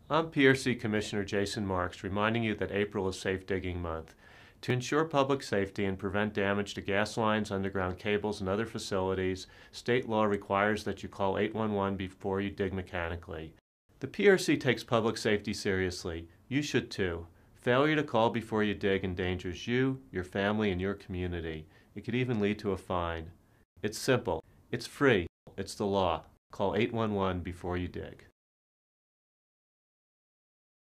I'm PRC Commissioner Jason Marks, reminding you that April is Safe Digging Month. To ensure public safety and prevent damage to gas lines, underground cables, and other facilities, state law requires that you call 811 before you dig mechanically. The PRC takes public safety seriously. You should too. Failure to call before you dig endangers you, your family, and your community. It could even lead to a fine. It's simple. It's free. It's the law. Call 811 before you dig.